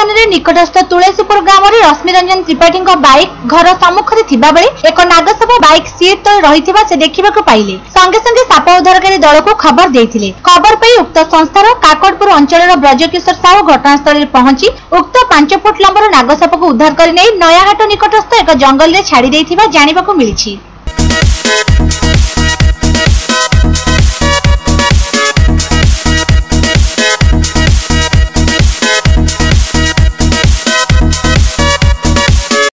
रे निकटस्थ तुलसीपुर गाँव में रश्मिरंजन त्रिपाठी बाइक घर सम्मुखरे थिबा बेले एक नागसाप बाइक सीट तले रहिथिबा से देखिबाकु पाइले। संगे संगे साप उद्धारकारी दल को खबर देइथिले। खबर पाई उक्त संस्थार काकड़पुर अंचल ब्रजकिशोर साहू घटनास्थल में पहुंची उक्त 5 फुट लंबर नागसाप को उद्धार कर नयाहाट निकटस्थ एक जंगल में छाड़ी देइथिबा जानिबाकु मिलिछि।